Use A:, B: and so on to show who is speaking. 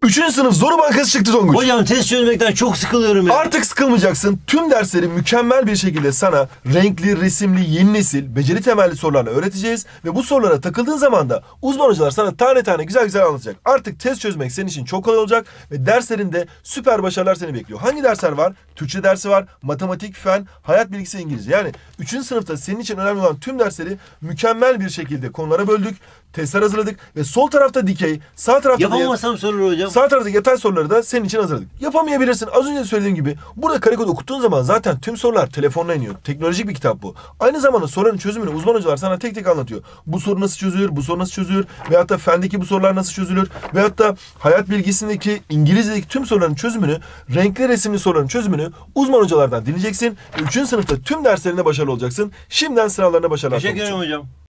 A: 3. sınıf Zoru Bankası çıktı Tonguç.
B: Hocam test çözmekten çok sıkılıyorum ya.
A: Artık sıkılmayacaksın. Tüm dersleri mükemmel bir şekilde sana renkli, resimli, yeni nesil, beceri temelli sorularla öğreteceğiz. Ve bu sorulara takıldığın zaman da uzman hocalar sana tane tane güzel güzel anlatacak. Artık test çözmek senin için çok kolay olacak. Ve derslerinde süper başarılar seni bekliyor. Hangi dersler var? Türkçe dersi var, matematik, fen, hayat bilgisi, İngilizce. Yani 3. sınıfta senin için önemli olan tüm dersleri mükemmel bir şekilde konulara böldük. Testler hazırladık ve sol tarafta dikey, sağ tarafta
B: Yapamasam sorur hocam.
A: sağ taraftaki yatay soruları da senin için hazırladık. Yapamayabilirsin. Az önce söylediğim gibi burada karekod okuttuğun zaman zaten tüm sorular telefonla iniyor. Teknolojik bir kitap bu. Aynı zamanda soruların çözümünü uzman hocalar sana tek tek anlatıyor. Bu soru nasıl çözülür, bu soru nasıl çözülür veyahut da fendeki bu sorular nasıl çözülür veyahut da hayat bilgisindeki, İngilizce'deki tüm soruların çözümünü, renkli resimli soruların çözümünü uzman hocalardan dinleyeceksin. 3. sınıfta tüm derslerinde başarılı olacaksın. Şimdiden sınavlarına başarılar.
B: Teşekkür ederim hocam.